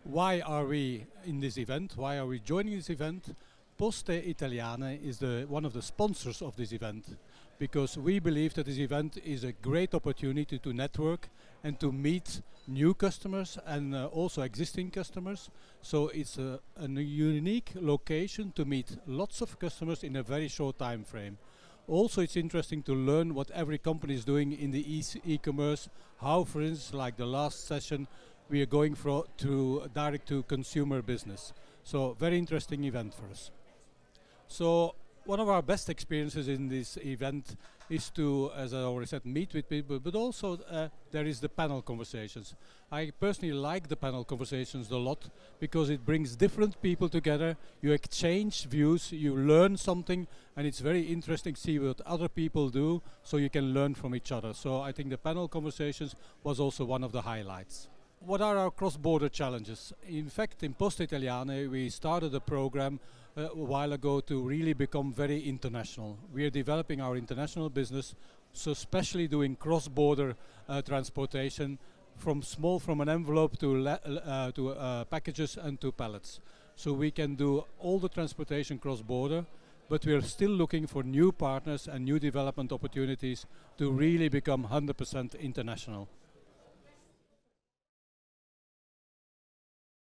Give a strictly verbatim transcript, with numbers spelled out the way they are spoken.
why are we in this event? Why are we joining this event? Poste Italiane is the, one of the sponsors of this event, because we believe that this event is a great opportunity to network and to meet new customers and uh, also existing customers. So it's a, a unique location to meet lots of customers in a very short time frame. Also, it's interesting to learn what every company is doing in the e-commerce, how, for instance, like the last session, we are going for to direct to consumer business. So very interesting event for us. So one of our best experiences in this event is to, as I already said, meet with people, but also uh, there is the panel conversations. I personally like the panel conversations a lot because it brings different people together, you exchange views, you learn something, and it's very interesting to see what other people do, so you can learn from each other. So I think the panel conversations was also one of the highlights. What are our cross-border challenges? In fact, in Poste Italiane, we started a program uh, a while ago to really become very international. We are developing our international business, so especially doing cross-border uh, transportation from small, from an envelope to, le uh, to uh, packages and to pallets. So we can do all the transportation cross-border, but we are still looking for new partners and new development opportunities to really become one hundred percent international.